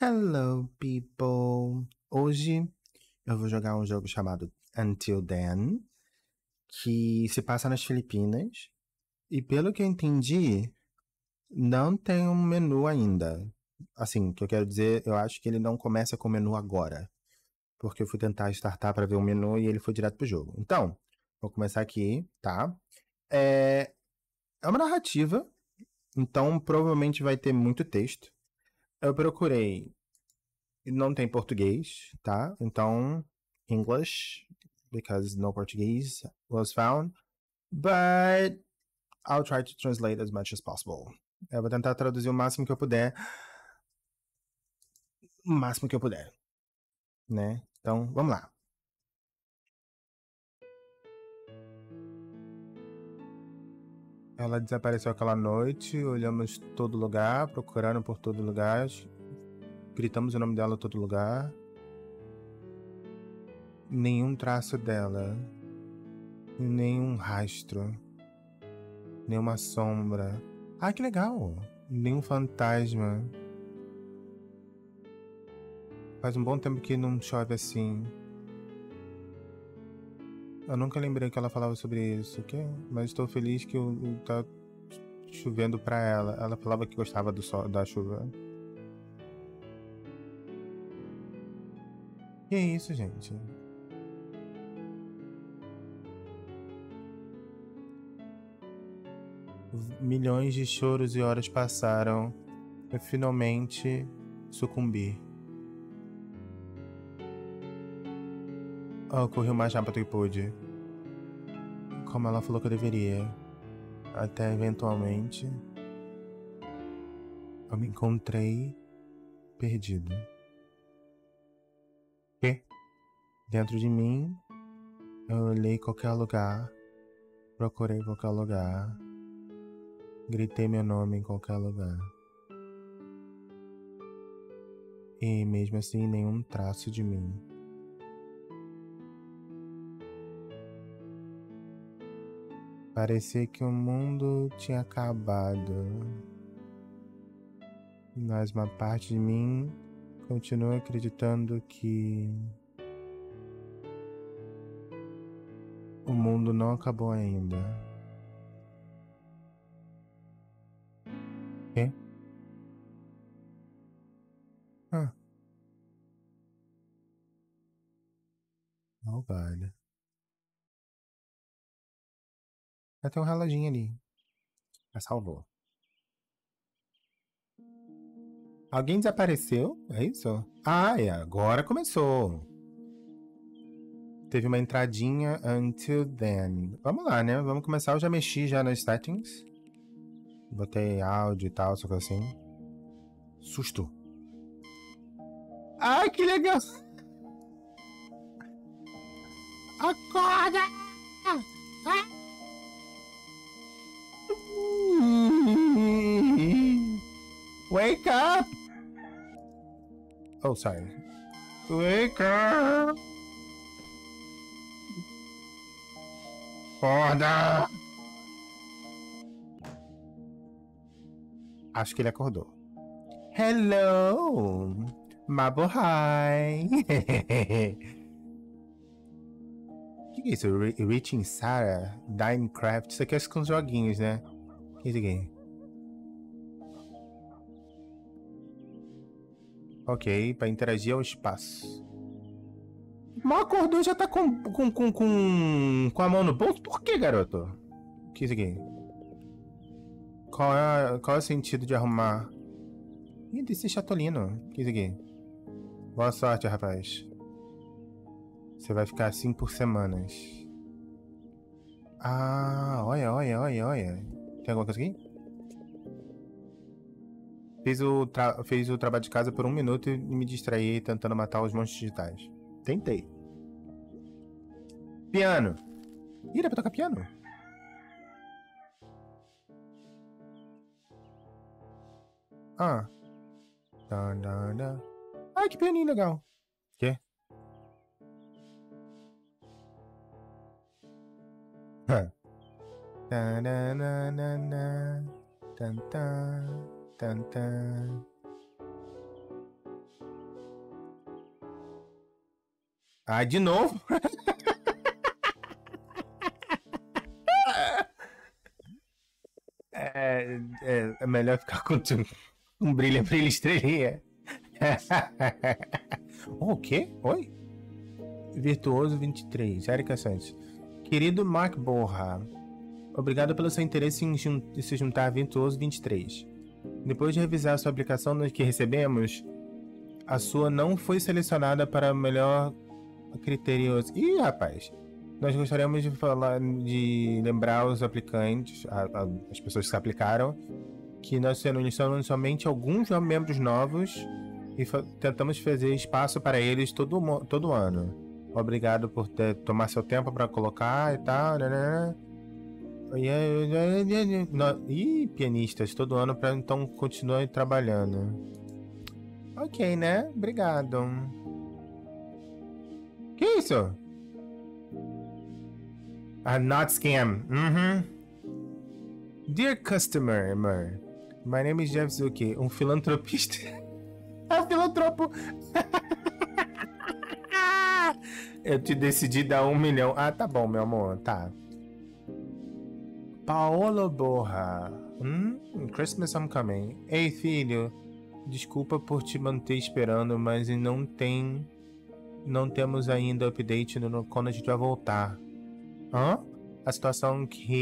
Hello, people! Hoje eu vou jogar um jogo chamado Until Then, que se passa nas Filipinas. E pelo que eu entendi, não tem um menu ainda. Assim, o que eu quero dizer, eu acho que ele não começa com o menu agora. Porque eu fui tentar startar para ver o menu e ele foi direto pro jogo. Então, vou começar aqui, tá? É uma narrativa, então provavelmente vai ter muito texto. Eu procurei. Não tem português, tá? Então, English, because no Portuguese was found. But I'll try to translate as much as possible. Eu vou tentar traduzir o máximo que eu puder. O máximo que eu puder, né? Então, vamos lá. Ela desapareceu aquela noite, olhamos todo lugar, procurando por todo lugar, gritamos o nome dela em todo lugar. Nenhum traço dela, nenhum rastro, nenhuma sombra. Ah, que legal! Nenhum fantasma. Faz um bom tempo que não chove assim. Eu nunca lembrei que ela falava sobre isso, ok? Mas estou feliz que tá chovendo pra ela. Ela falava que gostava do sol, da chuva. Que isso, gente? Milhões de choros e horas passaram. Eu finalmente sucumbi. Eu corri o mais rápido que pude. Como ela falou que eu deveria. Até eventualmente eu me encontrei perdido. Que? Dentro de mim, eu olhei qualquer lugar, procurei qualquer lugar, gritei meu nome em qualquer lugar. E mesmo assim, nenhum traço de mim. Parecia que o mundo tinha acabado. Mas uma parte de mim continua acreditando que o mundo não acabou ainda. Quê? Ah. Oh, God. Já tem um reloginho ali. Já salvou. Alguém desapareceu? É isso? Ah, é. Agora começou. Teve uma entradinha until then. Vamos lá, né? Vamos começar. Eu já mexi já nas settings. Botei áudio e tal, só que assim. Susto. Ai, que legal! Acorda! Wake up! Oh, sorry. Wake up! Acorda! Acho que ele acordou. Hello! Mabuhay! O que é isso? Reaching Sarah, Dinecraft. Isso aqui é com os joguinhos, né? O que é isso aqui? Ok, pra interagir ao espaço. Mal acordou e já tá com a mão no bolso? Por que, garoto? O que é isso aqui? Qual é o sentido de arrumar? Ih, desse chatolino. O que é isso aqui? Boa sorte, rapaz. Você vai ficar assim por semanas. Ah, olha. Tem alguma coisa aqui? Fez o trabalho de casa por 1 minuto e me distraí tentando matar os monstros digitais. Tentei. Piano. Ih, dá pra tocar piano? Ah. Ai, que pianinho legal. Quê? Hã. Tan, tan, tan, tan. Ah, de novo? É melhor ficar com um brilha, brilha, estrelinha. O quê? Oi? Virtuoso 23, Erika Santos. Querido Mark Borra, obrigado pelo seu interesse em se juntar a Virtuoso 23. Depois de revisar a sua aplicação que recebemos, a sua não foi selecionada para o melhor criterioso. Ih, rapaz! Nós gostaríamos de lembrar os aplicantes, as pessoas que se aplicaram, que nós selecionamos somente alguns membros novos e tentamos fazer espaço para eles todo ano. Obrigado por tomar seu tempo para colocar e tal. Ih, pianistas, todo ano para então continuar trabalhando. Ok, né? Obrigado. Que isso? Not scam. Dear customer, my name is Jeff Zuki, um filantropista. Filantropo. Eu te decidi dar 1 milhão. Ah, tá bom, meu amor, tá. Paolo Borra. Christmas Homecoming. Ei, filho. Desculpa por te manter esperando, mas não temos ainda update quando a gente vai voltar. Hã? A situação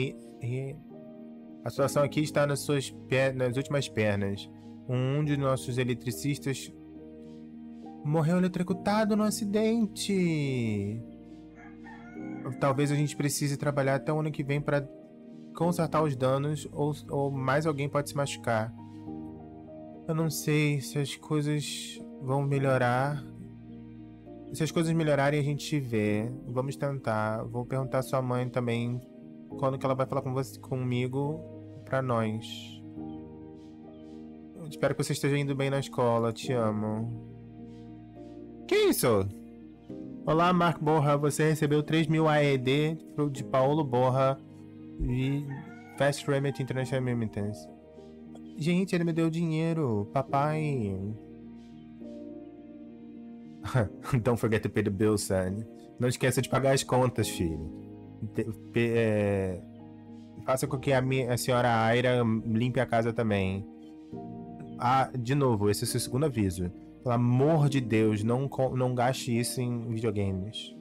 aqui está nas últimas pernas. Um de nossos eletricistas morreu eletrocutado no acidente. Talvez a gente precise trabalhar até o ano que vem para consertar os danos ou mais alguém pode se machucar. Eu não sei se as coisas vão melhorar. Se as coisas melhorarem, a gente vê. Vamos tentar. Vou perguntar à sua mãe também quando que ela vai falar comigo pra nós. Eu espero que você esteja indo bem na escola. Te amo. Que isso? Olá, Mark Borra. Você recebeu 3.000 AED de Paulo Borra e Fast Remit International Remittance. Gente, ele me deu dinheiro. Papai. Don't forget to pay the bill, son. Não esqueça de pagar as contas, filho. Faça com que a senhora Aira limpe a casa também. Ah, de novo, esse é o seu segundo aviso. Pelo amor de Deus, não gaste isso em videogames.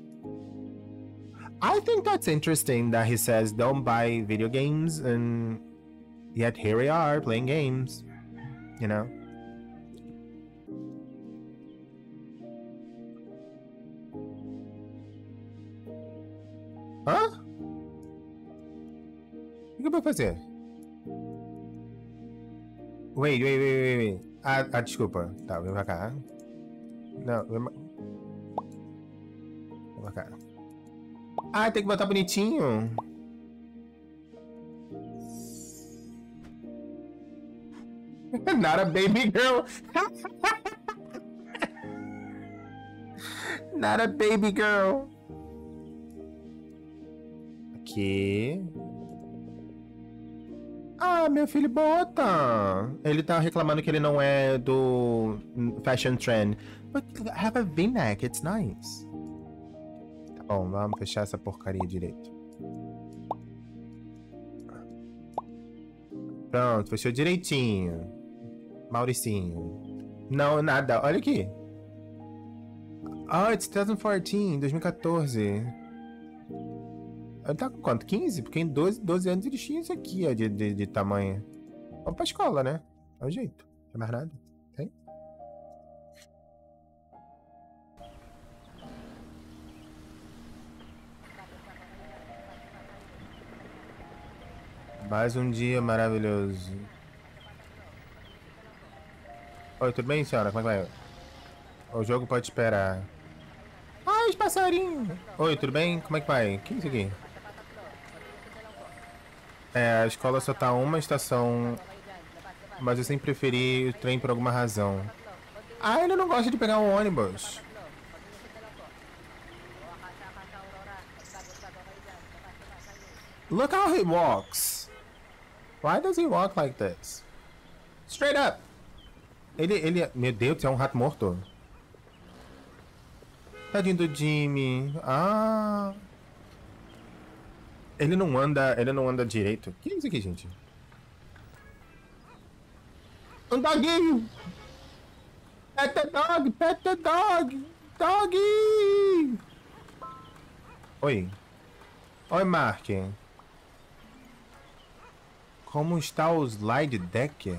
I think that's interesting that he says don't buy video games and yet here we are playing games. You know? Hã? O que eu vou fazer? Wait. Ah, desculpa. Tá, vem pra cá. Não, vem pra cá. Ah, tem que botar bonitinho. Not a baby girl. Not a baby girl. Aqui. Ah, meu filho, bota. Ele tá reclamando que ele não é do fashion trend. But have a V-neck, it's nice. Tá bom, vamos fechar essa porcaria direito. Pronto, fechou direitinho. Mauricinho. Não, nada. Olha aqui. Ah, it's 2014. Ele tá com quanto? 15? Porque em 12 anos ele tinha isso aqui, ó, de tamanho. Vamos pra escola, né? É o jeito. Não tem mais nada. Tem? Mais um dia maravilhoso. Oi, tudo bem, senhora? Como é que vai? O jogo pode esperar. Ai, os passarinhos! Oi, tudo bem? Como é que vai? O que é isso aqui? É, a escola só tá uma estação, mas eu sempre preferi o trem por alguma razão. Ah, ele não gosta de pegar um ônibus. Look how he walks. Why does he walk like this? Straight up. Meu Deus, é um rato morto. Tadinho do Jimmy. Ah. Ele não anda direito. Que é isso aqui, gente? Um doguinho! Pet the dog! Pet the dog! Doggy! Oi. Oi, Mark. Como está o slide deck?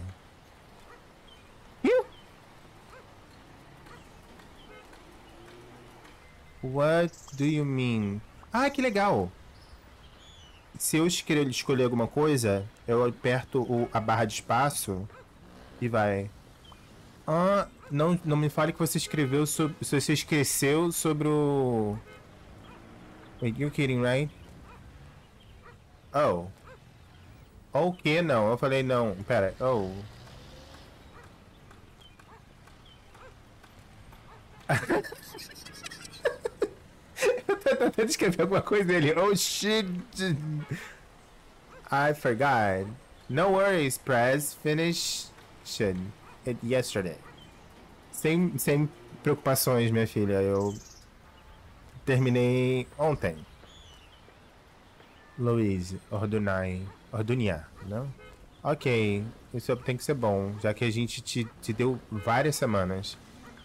What do you mean? Ah, que legal! Se eu escolher alguma coisa, eu aperto a barra de espaço e vai. Ah, não me fale que você escreveu sobre. Se você esqueceu sobre o. Wait, you're kidding, right? Oh. O que não? Eu falei não. Pera. Oh. Eu tô tentando escrever alguma coisa dele. Oh shit. I forgot. No worries, Prez. Finished it yesterday. Sem preocupações, minha filha. Eu terminei ontem. Louise, Ordunia, não? Ok, isso tem que ser bom, já que a gente te deu várias semanas.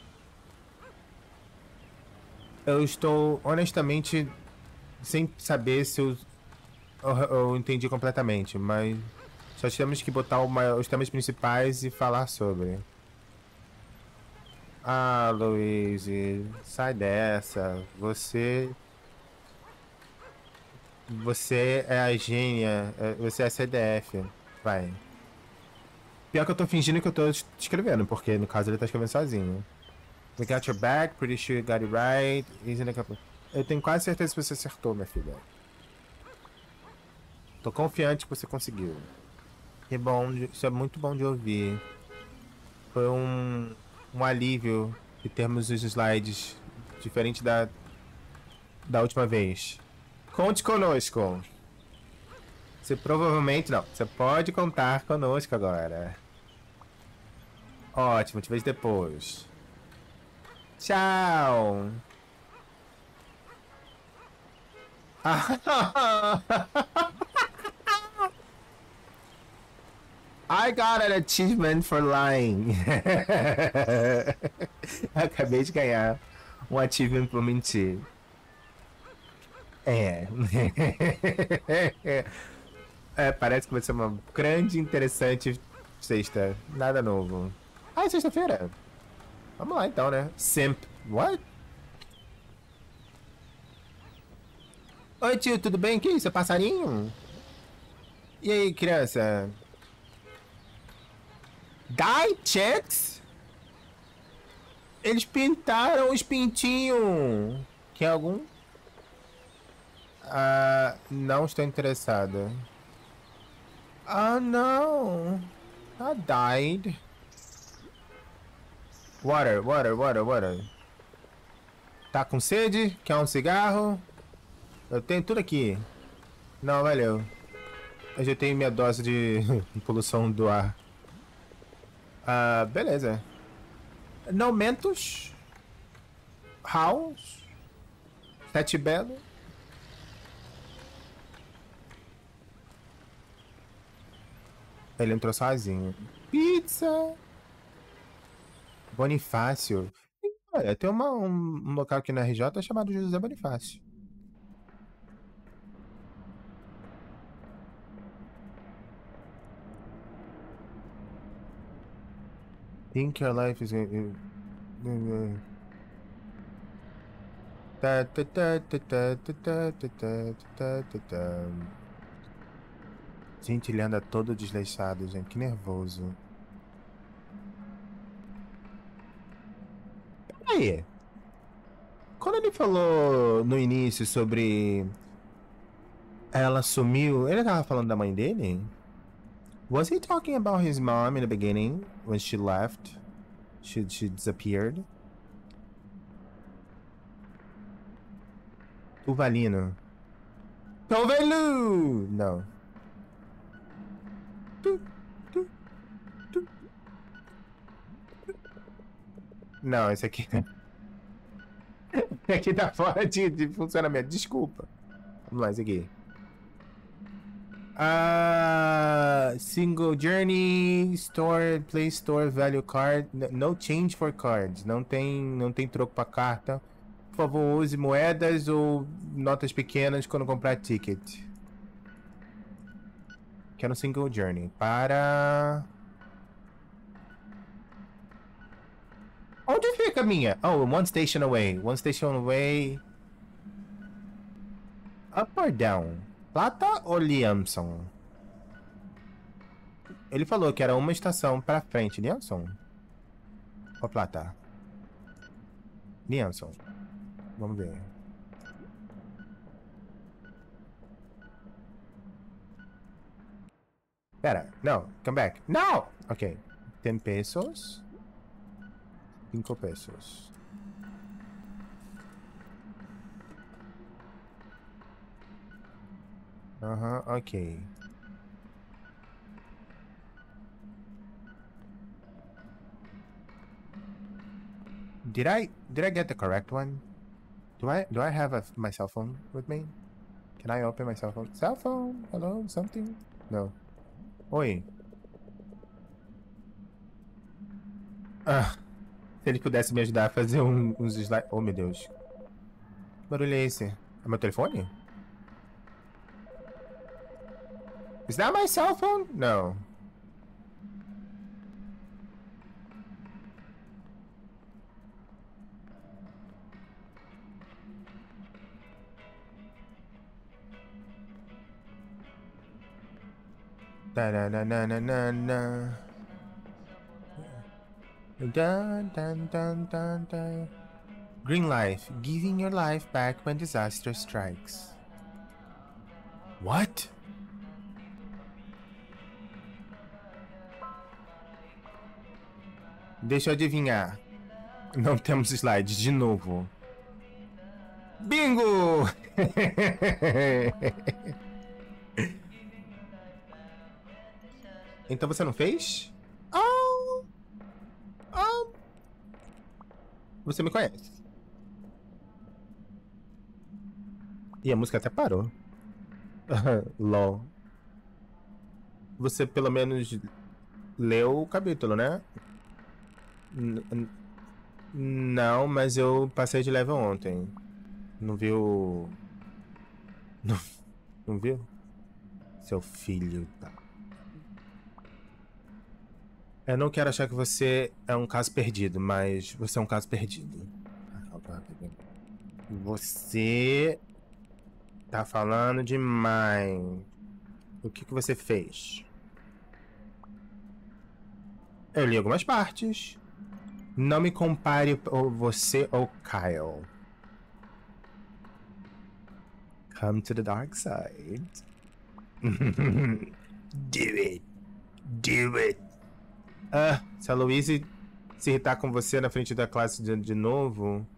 Eu estou, honestamente, sem saber se eu entendi completamente, mas só temos que botar os temas principais e falar sobre. Ah, Louise, sai dessa. Você é a gênia. Você é a CDF. Vai. Pior que eu tô fingindo que eu tô escrevendo, porque no caso ele tá escrevendo sozinho. We got your back, pretty sure you got it right. Eu tenho quase certeza que você acertou, minha filha. Tô confiante que você conseguiu. Que bom, isso é muito bom de ouvir. Foi um alívio de termos os slides diferente da última vez. Conte conosco. Você provavelmente não. Você pode contar conosco agora. Ótimo, te vejo depois. Tchau. I got an achievement for lying. Acabei de ganhar um achievement por mentir. É. É, parece que vai ser uma grande, interessante sexta. Nada novo. Ah, é sexta-feira. Vamos lá então, né? Simp. What? Oi, tio, tudo bem? Que isso? É passarinho? E aí, criança? Die Checks? Eles pintaram os pintinhos. Quer algum? Ah, não estou interessada. Ah, não. I died. Water. Tá com sede? Quer um cigarro? Eu tenho tudo aqui. Não, valeu. Eu já tenho minha dose de poluição do ar. Ah, beleza. Não Mentos. House. Sete Belo. Ele entrou sozinho. Pizza. Bonifácio. Olha, tem um local aqui na RJ chamado José Bonifácio. Think your life is... Gente, ele anda todo desleixado, gente. Que nervoso. Aí. Quando ele falou no início sobre... Ela sumiu... Ele tava falando da mãe dele? Was he talking about his mom in the beginning? When she left? She disappeared? Tuvalino. Tuvalu! Não. Não, esse aqui. Aqui tá fora de funcionamento. Desculpa. Vamos lá, esse aqui. Single Journey, Store, Play Store, Value Card. No change for cards. Não tem troco pra carta. Por favor, use moedas ou notas pequenas quando comprar ticket. Quero um Single Journey. Para... Onde fica a minha? Oh, one station away. One station away. Up or down? Plata ou Liamson? Ele falou que era uma estação pra frente. Liamson? Ou Plata? Liamson. Vamos ver. Pera, não. Come back. No! Ok. 10 pesos. 5 pesos. Ok. Did I get the correct one? Do I have my cell phone with me? Can I open my cell phone? Cell phone? Hello? Something? No. Oi. Se ele pudesse me ajudar a fazer uns slides... Oh, meu Deus. Que barulho é esse? É meu telefone? Is that my cell phone? No. Da-da-da-da-da-da. Dun, dun, dun, dun, dun. Green life. Giving your life back when disaster strikes. What? Deixa eu adivinhar. Não temos slides de novo. Bingo! Então você não fez? Oh! Oh! Você me conhece. E a música até parou. LOL. Você pelo menos leu o capítulo, né? Não, mas eu passei de level ontem. Não viu? Não viu? Seu filho da... Eu não quero achar que você é um caso perdido, mas você é um caso perdido. Você tá falando demais. O que você fez? Eu li algumas partes. Não me compare você ou Kyle. Come to the dark side. Do it. Do it. Se a Louise se irritar com você na frente da classe de novo...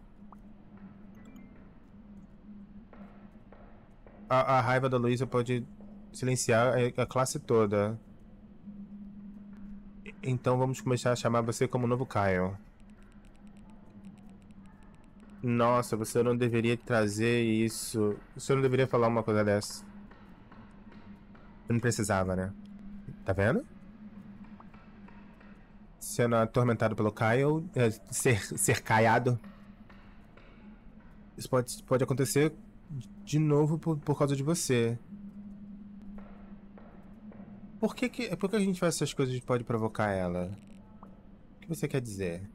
A raiva da Louise pode silenciar a classe toda. Então vamos começar a chamar você como novo Kyle. Nossa, você não deveria trazer isso. Você não deveria falar uma coisa dessa. Eu não precisava, né? Tá vendo? Sendo atormentado pelo Kyle, ser caiado. Isso pode acontecer de novo por causa de você. Por que a gente faz essas coisas e pode provocar ela? O que você quer dizer?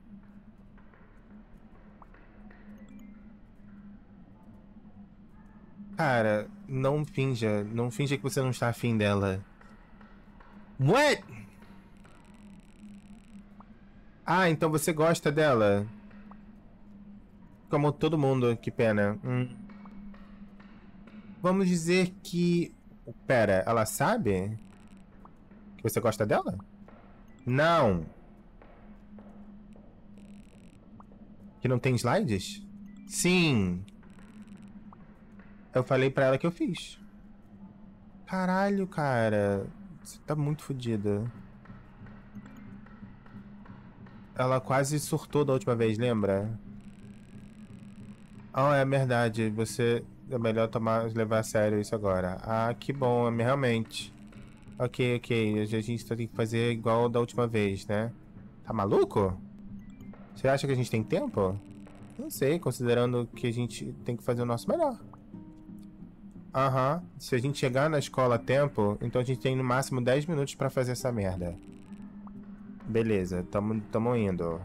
Cara, não finja. Não finja que você não está afim dela. What? Ah, então você gosta dela? Como todo mundo, que pena. Vamos dizer que... Pera, ela sabe que você gosta dela? Não. Que não tem slides? Sim. Eu falei pra ela que eu fiz. Caralho, cara. Você tá muito fodida. Ela quase surtou da última vez, lembra? Ah, é verdade. É melhor levar a sério isso agora. Ah, que bom, realmente. Ok, ok. A gente tem que fazer igual da última vez, né? Tá maluco? Você acha que a gente tem tempo? Não sei, considerando que a gente tem que fazer o nosso melhor. Aham. Se a gente chegar na escola a tempo, então a gente tem no máximo 10 minutos pra fazer essa merda. Beleza, tamo indo.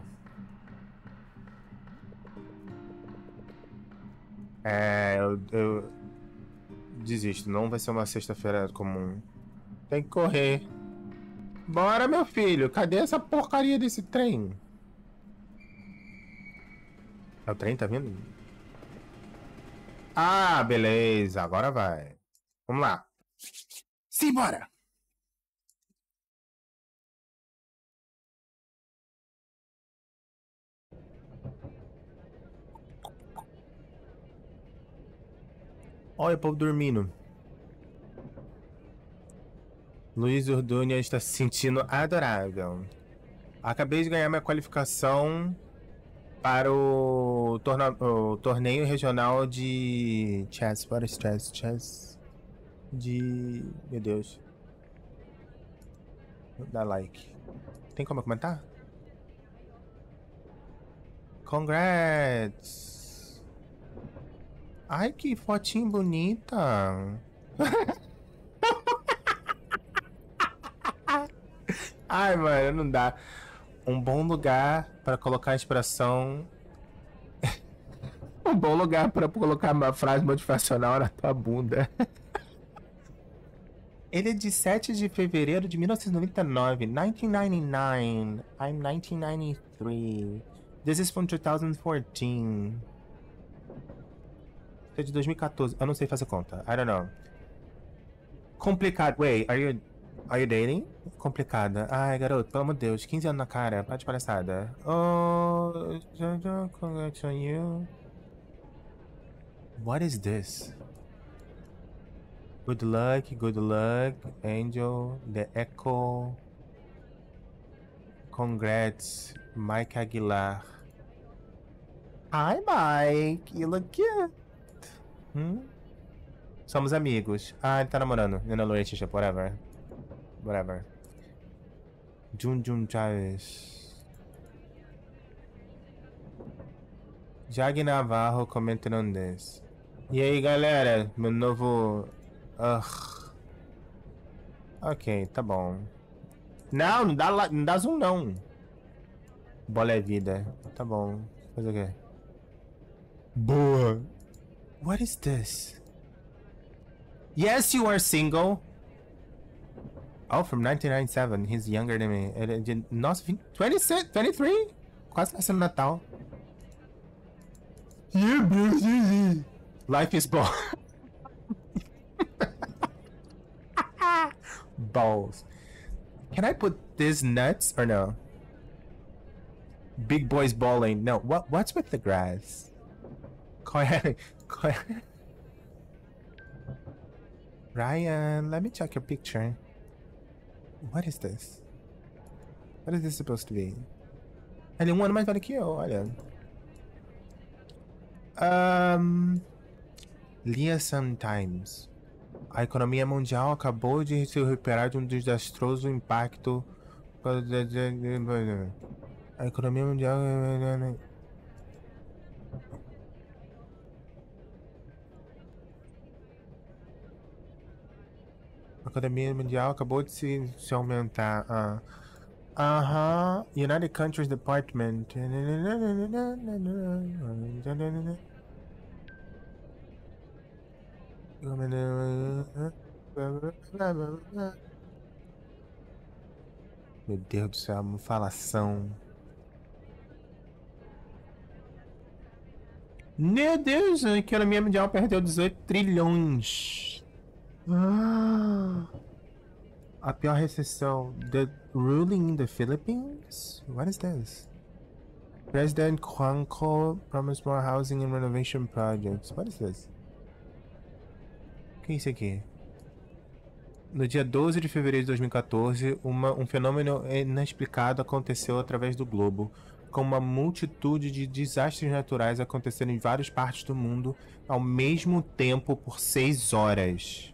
Eu desisto. Não vai ser uma sexta-feira comum. Tem que correr. Bora, meu filho. Cadê essa porcaria desse trem? É o trem, tá vindo? Ah, beleza. Agora vai. Vamos lá. Simbora! Olha o povo dormindo. Luiz Ordunha está se sentindo adorável. Acabei de ganhar minha qualificação para o torneio regional de chess. What is chess? Chess. Meu Deus. Dá like. Tem como eu comentar? Congrats! Ai, que fotinho bonita! Ai, mano, não dá. Um bom lugar para colocar inspiração. Um bom lugar para colocar uma frase motivacional na tua bunda. Ele é de 7 de fevereiro de 1999. 1999. I'm 1993. This is from 2014. É de 2014. Eu não sei fazer conta. I don't know. Complicado. Wait, are you dating? Complicada. Ai, garoto, pelo amor de Deus. 15 anos na cara. Para de palhaçada. Oh, congrats on you. What is this? Good luck, Angel, The Echo. Congrats, Mike Aguilar. Hi, Mike. You look cute. Somos amigos. Ah, ele tá namorando. In a relationship, whatever. Whatever. Jun Chaves. Jag Navarro comentando this. E aí, galera? Meu novo... Ok, tá bom. Não, não dá zoom, não. Bola é vida. Tá bom. Fazer o quê? Boa. What is this? Yes, you are single. Oh, from 1997. He's younger than me. Nossa, 26, 23? Quase nascendo no Natal. Life is ball. Balls. Can I put this nuts or no? Big boys balling. No. What's with the grass? Ryan, let me check your picture. What is this? What is this supposed to be? Ele é um ano mais velho que eu, olha. Liaison Times. A economia mundial acabou de se recuperar de um desastroso impacto. A economia mundial. A economia mundial acabou de se aumentar. United Countries Department. Meu Deus do céu, uma falação. Meu Deus, a economia mundial perdeu 18 trilhões. A pior recessão. The ruling in the Philippines? What is this? President Juanco promised more housing and renovation projects. What is this? O que é isso aqui? No dia 12 de fevereiro de 2014, um fenômeno inexplicado aconteceu através do globo. com uma multitude de desastres naturais acontecendo em várias partes do mundo ao mesmo tempo por 6 horas.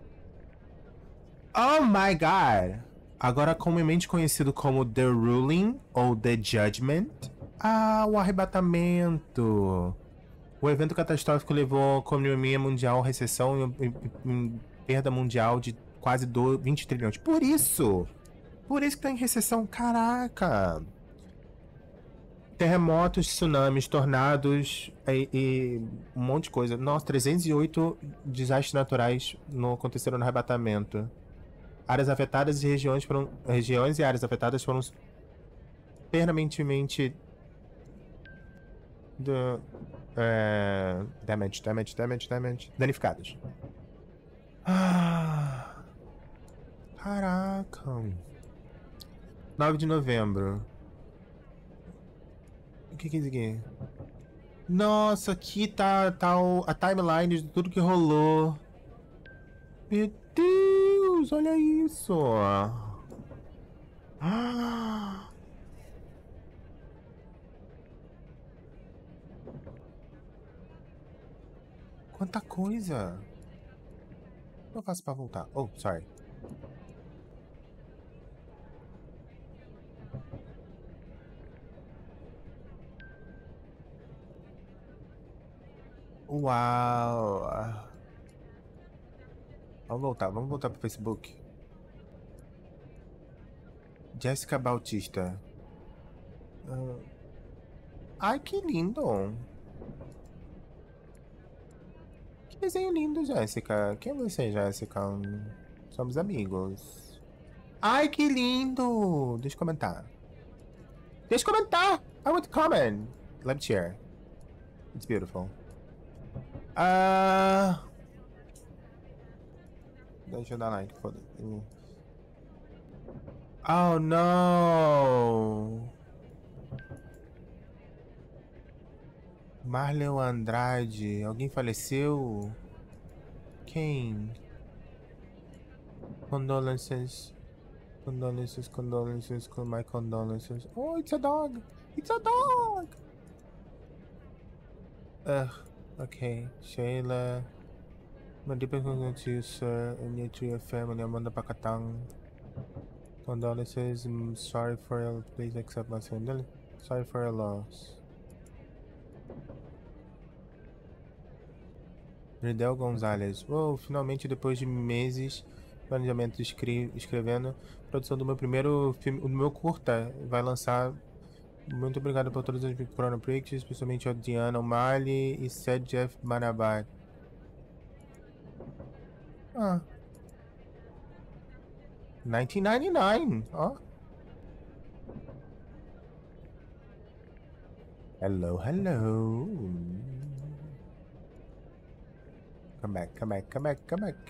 Oh my god! Agora comumente conhecido como The Ruling ou The Judgment. Ah, o arrebatamento! O evento catastrófico levou a economia mundial à recessão e perda mundial de quase 20 trilhões. Por isso! Por isso que tá em recessão, caraca! Terremotos, tsunamis, tornados e um monte de coisa. Nossa, 308 desastres naturais aconteceram no arrebatamento. Áreas afetadas e regiões e áreas afetadas foram permanentemente danificadas. Ah, caraca. 9 de novembro. O que é isso aqui? Nossa, aqui tá a timeline de tudo que rolou. Meu Deus, olha isso. Ah. Quanta coisa. O que eu faço pra voltar? Oh, sorry. Uau! Vamos voltar pro Facebook. Jéssica Bautista. Ai, que lindo! Que desenho lindo, Jéssica. Quem é você, Jéssica? Somos amigos. Ai, que lindo! Deixa eu comentar. Deixa eu comentar! I want to comment! Let me share. It's beautiful. Deixa eu dar like, foda-se. Oh, não! Marlon Andrade. Alguém faleceu? Quem? Condolences. Condolences, condolences, my condolences. Oh, it's a dog! It's a dog! Okay. Sheila. My deepest condolences to you, sir, and to your family. Amanda Pacatang. Condolences. I'm sorry for your... Please accept my condolence. Sorry for your loss. Ridel Gonzalez. Oh, finalmente, depois de meses de planejamento escrevendo, a produção do meu primeiro filme, do meu curta, vai lançar. Muito obrigado por todas as Corona Prix, especialmente a Diana O'Malley e Seth Jeff Manabar. Ah. 1999, ó. Hello, hello. Come back, come back, come back, come back.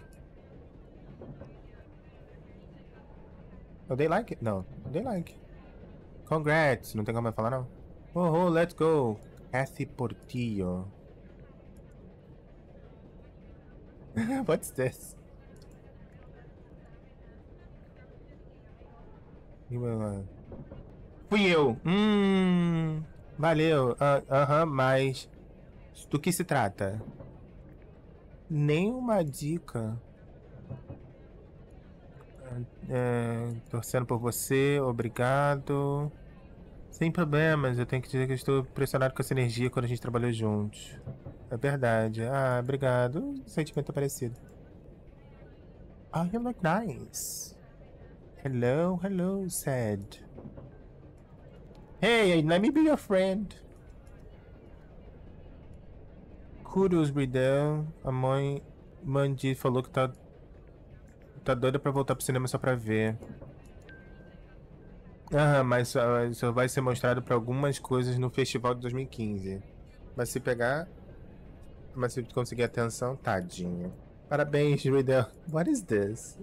Oh, they like it? No, they like it. Congrats, não tem como falar não. Oh, let's go. Kathy Portillo. What's this? Fui eu. Valeu. Mas do que se trata? Nenhuma dica. Torcendo por você, obrigado. Sem problemas, eu tenho que dizer que eu estou impressionado com essa energia quando a gente trabalhou juntos. É verdade. Ah, obrigado. O sentimento é parecido. Oh, you look nice. Hello, hello, Sad. Hey, let me be your friend. Kudos, Bridel. A mãe Mandy falou que tá doida pra voltar pro cinema só pra ver. Mas só vai ser mostrado pra algumas coisas no festival de 2015. Mas se pegar... Mas se conseguir atenção, tadinho. Parabéns, Bridel. What is this?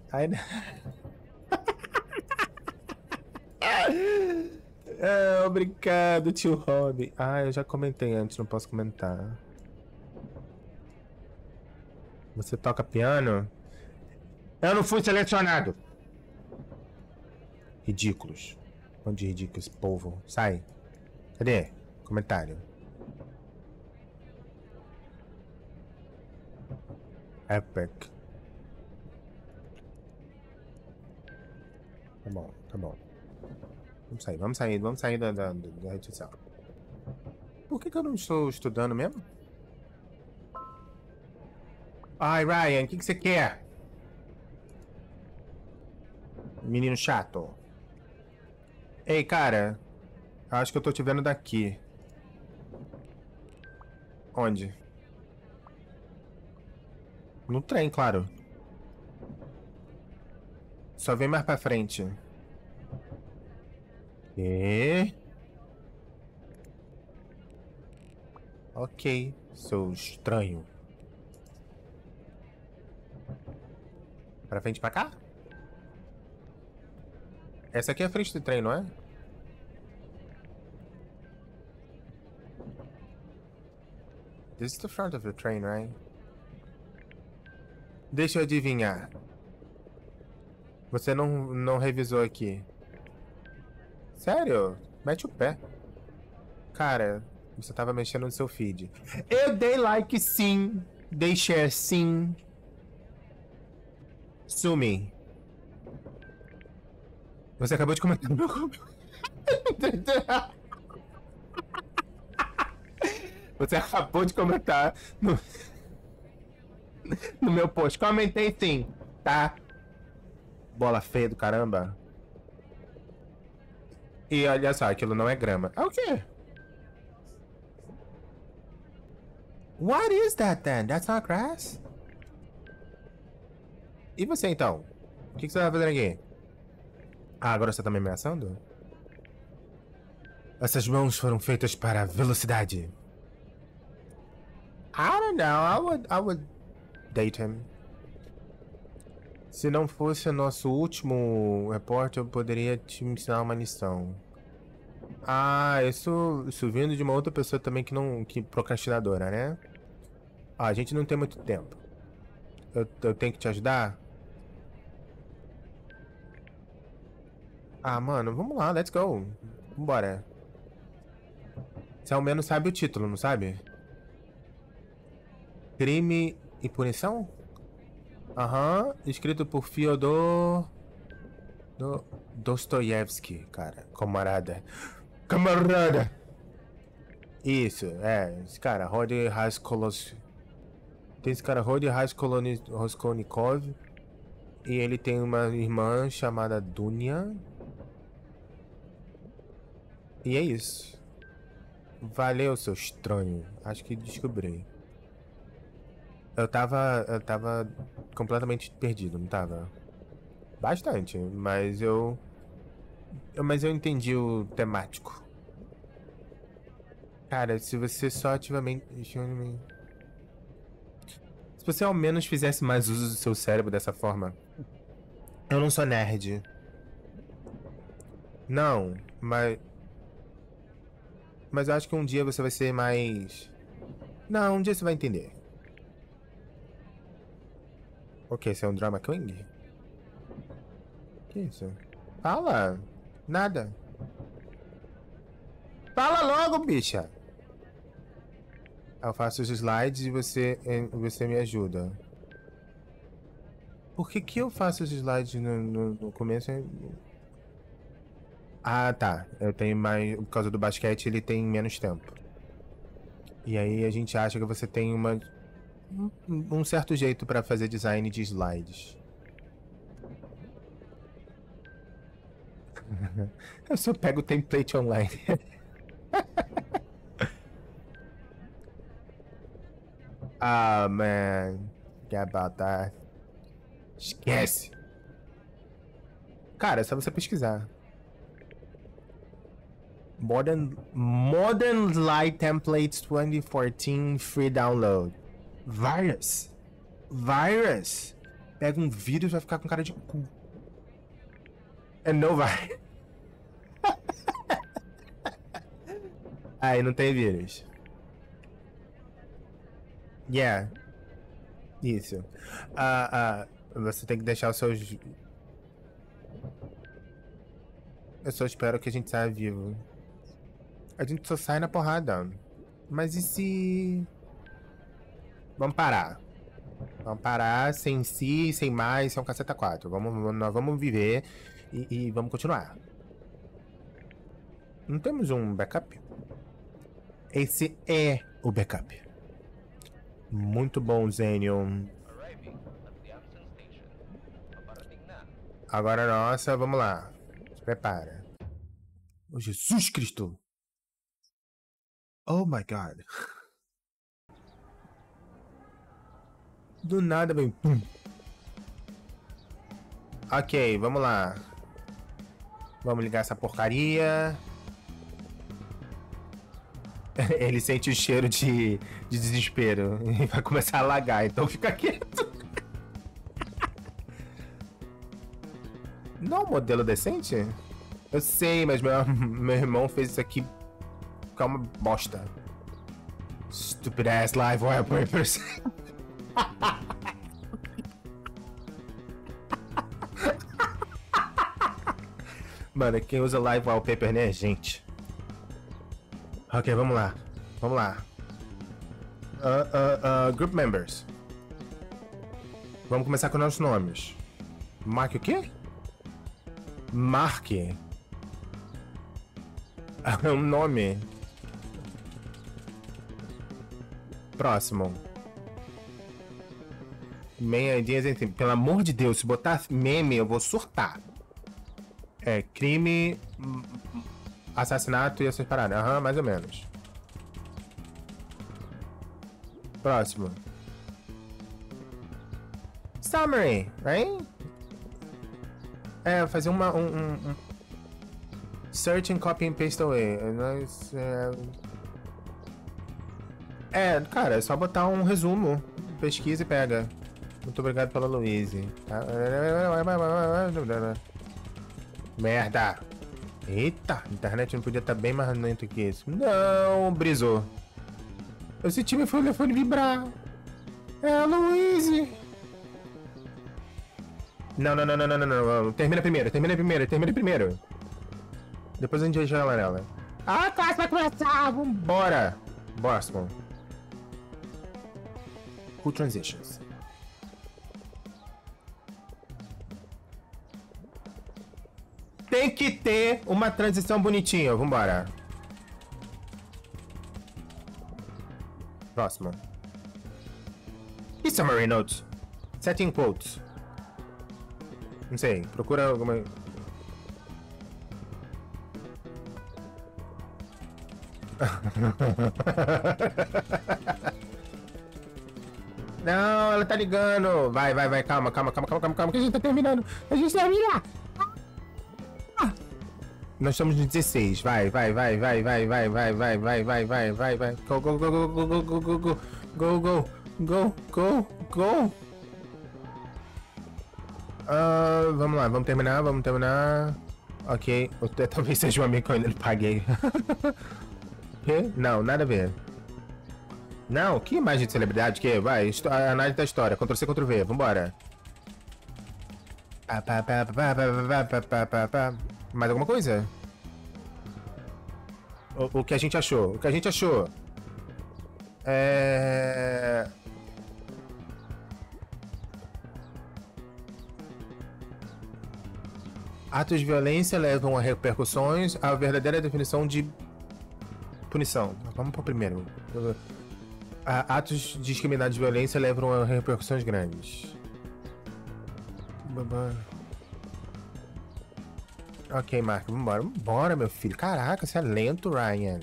Obrigado, tio Rob. Eu já comentei antes, não posso comentar. Você toca piano? Eu não fui selecionado. Ridículos. Onde ridículo esse povo. Sai. Cadê? Comentário. Epic. Tá bom, tá bom. Vamos sair da rede social. Por que eu não estou estudando mesmo? Ai, Ryan, o que você quer? Menino chato. Ei, cara. Acho que eu tô te vendo daqui. Onde? No trem, claro. Só vem mais pra frente. E? Ok, seu estranho. Pra frente pra cá? Essa aqui é a frente do trem, não é? This is the front of the train, right? Deixa eu adivinhar. Você não revisou aqui. Sério? Mete o pé. Cara, você tava mexendo no seu feed. Eu dei like sim. Dei share sim. Sumi. Você acabou de comentar no meu comentário. Você acabou de comentar no meu post. Comentei sim, tá? Bola feia do caramba. E olha só, aquilo não é grama. É o quê? What is that then? That's not grass? E você então? O que você tá fazendo aqui? Ah, agora você tá me ameaçando? Essas mãos foram feitas para velocidade. I don't know. I would date him. Se não fosse o nosso último repórter, eu poderia te ensinar uma lição. Ah, isso vindo de uma outra pessoa também que procrastinadora, né? Ah, a gente não tem muito tempo. Eu tenho que te ajudar? Ah, mano, vamos lá, let's go. Vambora. Você ao menos sabe o título, não sabe? Crime e Punição? Aham, escrito por Fyodor Dostoiévski, cara. Camarada. Camarada! Isso, esse cara, Rody Raskolnikov. Tem esse cara, Rody Raskolnikov. E ele tem uma irmã chamada Dunya. E é isso. Valeu, seu estranho. Acho que descobri. Eu tava completamente perdido, não tava? Bastante, mas eu entendi o temático. Cara, se você só ativamente... Se você ao menos fizesse mais uso do seu cérebro dessa forma. Eu não sou nerd. Não, mas eu acho que um dia você vai ser mais... Não, um dia você vai entender. O que? Você é um drama king? Que isso? Fala! Nada. Fala logo, bicha! Eu faço os slides e você me ajuda. Por que eu faço os slides no começo? Ah, tá. Eu tenho mais... Por causa do basquete, ele tem menos tempo. E aí a gente acha que você tem um certo jeito pra fazer design de slides. Eu só pego o template online. Ah, man. Forget about that. Esquece. Cara, é só você pesquisar. Modern Slide Templates 2014 Free Download. Virus. Pega um vírus e vai ficar com cara de cu. Não vai. Aí não tem vírus. Yeah. Isso. Você tem que deixar os seus... Eu só espero que a gente saia vivo. A gente só sai na porrada. Mas e se... Vamos parar. Vamos parar sem si, sem mais, sem um caceta 4. Nós vamos viver e vamos continuar. Não temos um backup? Esse é o backup. Muito bom, Zenion. Agora nossa, vamos lá. Se prepara. Oh, Jesus Cristo! Oh my God. Do nada vem... Pum. Ok, vamos lá. Vamos ligar essa porcaria. Ele sente o cheiro de desespero e vai começar a lagar, então fica quieto. Não é um modelo decente? Eu sei, mas meu irmão fez isso aqui ficar uma bosta. Stupid ass live wallpapers. Mano, quem usa live wallpaper, né, gente? Ok, vamos lá. Vamos lá. Group members. Vamos começar com nossos nomes. Mark o quê? Mark. É um nome. Próximo. Main ideas, enfim. Pelo amor de Deus, se botar meme, eu vou surtar. É, crime, assassinato e essas paradas. Aham, mais ou menos. Próximo. Summary, right? É, fazer um search and copy and paste away. Cara, é só botar um resumo. Pesquisa e pega. Muito obrigado pela Louise. Merda. Eita, a internet não podia estar bem mais lento que isso. Não, brisou. Esse time foi o telefone vibrar. É a Louise. Não. Termina primeiro. Depois a gente joga nela. A classe vai começar, vambora. Próximo. Cool transitions. Tem que ter uma transição bonitinha, vambora. Próximo. E summary notes? Setting quotes. Não sei, procura alguma... Não, ela tá ligando. Vai, calma, que a gente tá terminando. A gente termina. Nós estamos no 16. Vai. Go. Vamos lá, vamos terminar. Ok, talvez seja um amigo que eu ainda não paguei. Não, nada a ver. Não, que imagem de celebridade que? Vai, análise da história. Ctrl-C, Ctrl-V, vambora. Mais alguma coisa? O que a gente achou? Atos de violência levam a repercussões. A verdadeira definição de punição. Vamos para o primeiro. Atos discriminados de violência levam a repercussões grandes. Ok, Mark, vambora, meu filho. Caraca, você é lento, Ryan.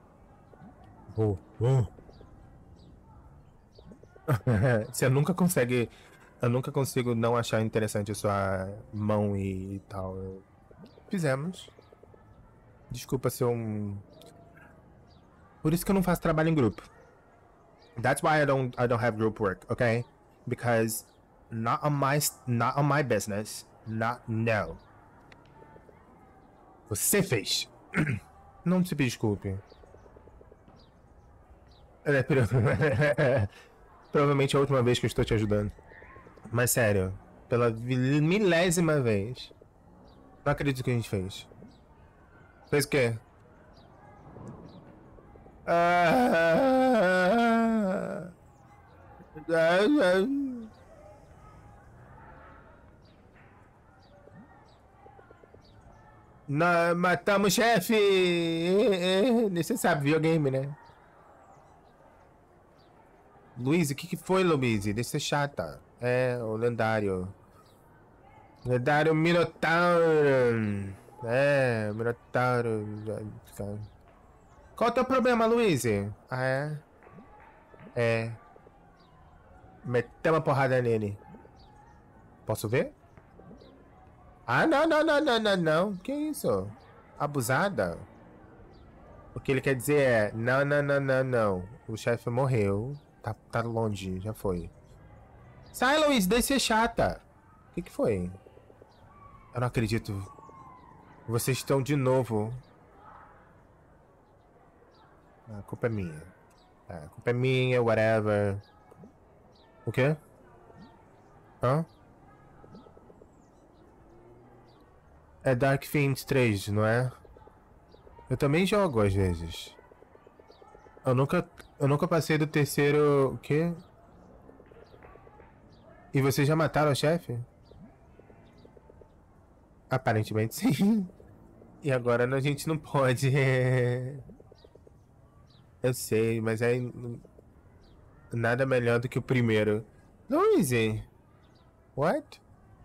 Você nunca consegue... Eu nunca consigo não achar interessante a sua mão e tal. Fizemos. Desculpa ser um... Por isso que eu não faço trabalho em grupo. That's why I don't have group work, okay? Because not on my business. No. Você fez. Não se desculpe. Provavelmente é a última vez que eu estou te ajudando. Mas sério, pela milésima vez. Não acredito que a gente fez. Fez o quê? Ah, nós matamos o chefe! Você sabe, videogame, né? Luiz, o que que foi, Luiz? Deixa de ser chata. É, o lendário. Lendário Minotauro. É, Minotauro. Qual é o teu problema, Luiz? Ah, é? É. Meteu uma porrada nele. Posso ver? Ah, não, não, não, não, não, não. Que isso? Abusada? O que ele quer dizer é: não, não, não, não, não. O chefe morreu. Tá longe, já foi. Sai, Luiz, deixa de ser chata. O que que foi? Eu não acredito. Vocês estão de novo. A culpa é minha. A culpa é minha, whatever. O quê? Hã? É Dark Phoenix 3, não é? Eu também jogo às vezes. Eu nunca passei do terceiro. O quê? E vocês já mataram o chefe? Aparentemente sim. E agora a gente não pode. Eu sei, mas é nada melhor do que o primeiro. Louise! What?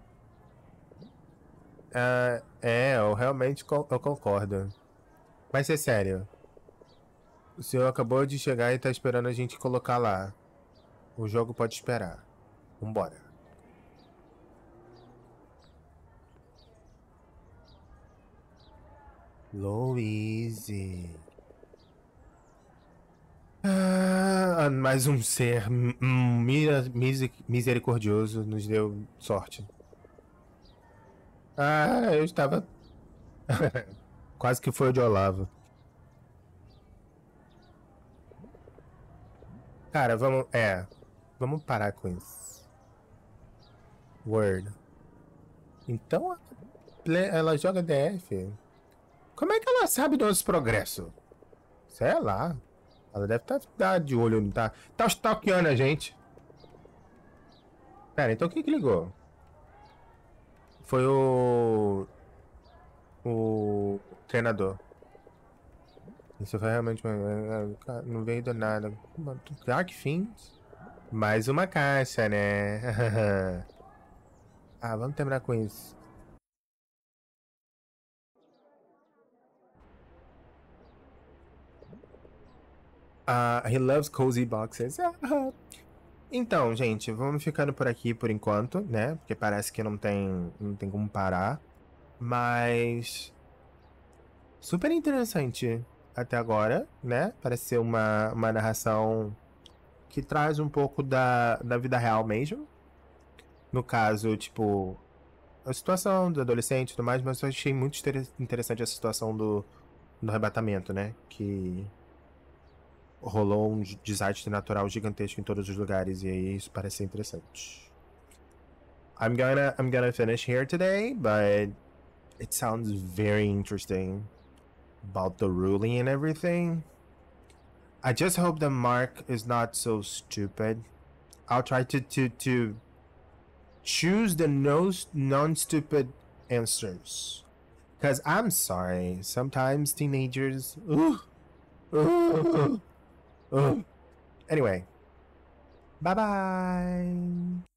Eu realmente eu concordo. Mas é sério. O senhor acabou de chegar e tá esperando a gente colocar lá. O jogo pode esperar. Vambora. Louise. Mais um ser misericordioso nos deu sorte. Eu estava. Quase que foi o de Olavo. Cara, vamos. Vamos parar com isso. Word. Então ela joga DF. Como é que ela sabe do nosso progresso? Sei lá. Ela deve estar de olho, não tá? Tá stalkeando a gente. Pera, então quem que ligou? Foi o treinador. Isso foi realmente. Não veio do nada. Dark Fins? Mais uma caixa, né? Vamos terminar com isso. He loves cozy boxes. Então, gente, vamos ficando por aqui por enquanto, né? Porque parece que não tem como parar. Mas super interessante até agora, né? Parece ser uma narração que traz um pouco da vida real mesmo. No caso, tipo, a situação do adolescente e tudo mais, mas eu achei muito interessante a situação do arrebatamento, né? Que rolou um desastre natural gigantesco em todos os lugares, e aí isso parece ser interessante. I'm gonna finish here today, but it sounds very interesting about the ruling and everything. I just hope that Mark is not so stupid. I'll try to choose the non-stupid answers. Because I'm sorry, sometimes teenagers. Anyway, bye bye.